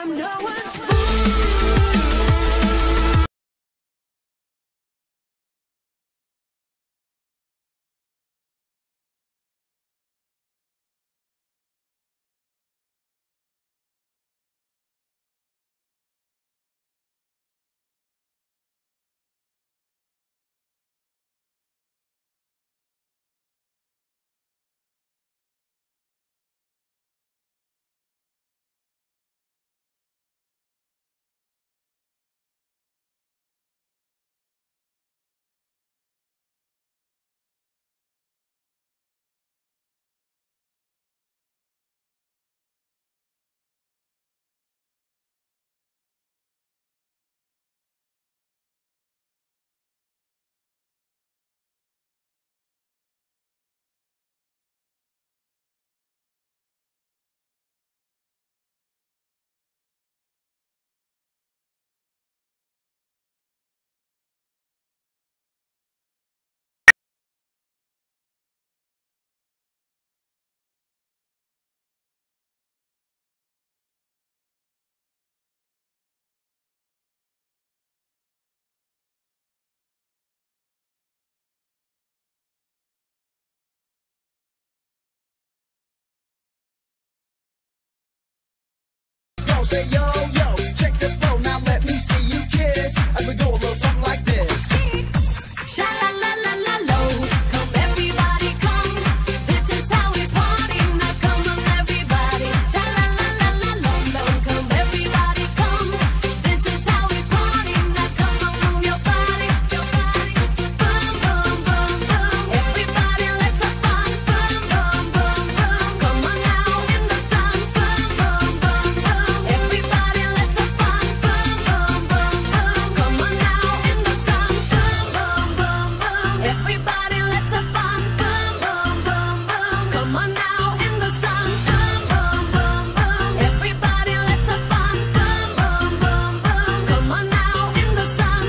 I'm no one's fool. Say yo, yo, check the phone, now let me see you kiss. As we go a little something like this. Sha la la la la lo, come everybody come. This is how we party, now come on everybody. Sha la la la la lo, come everybody come. This is how we party, now come on move your body, your body. Boom boom boom boom, everybody let's have fun. Boom boom boom boom, come on now in the sun. Boom boom boom boom. Everybody, let's have fun. Boom, boom, boom, boom. Come on now in the sun. Boom, boom, boom, boom. Everybody, let's have fun. Boom, boom, boom, boom. Come on now in the sun. Boom, boom, boom, boom. Everybody, let's have fun. Boom, boom, boom, boom. Come on now in the sun.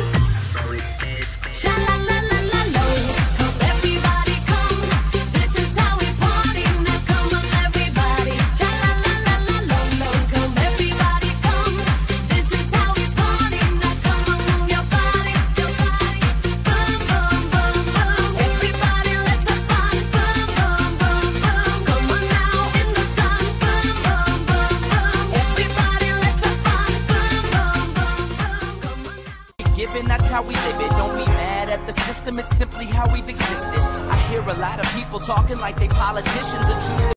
Sha la la la la lo. Come everybody come. This is how we party. Now come on everybody. Sha la la la la lo. Come everybody come. This is how we party. Now come on move your body, your body. Boom boom boom boom. Everybody let's have fun. Boom boom boom boom. Come on now in the sun. Boom boom boom boom. Everybody let's have fun. Boom boom boom boom. Come on now. Given that's how we live it, don't be mad at the system, it's simply how we've existed. I hear a lot of people talking like they politicians and choose to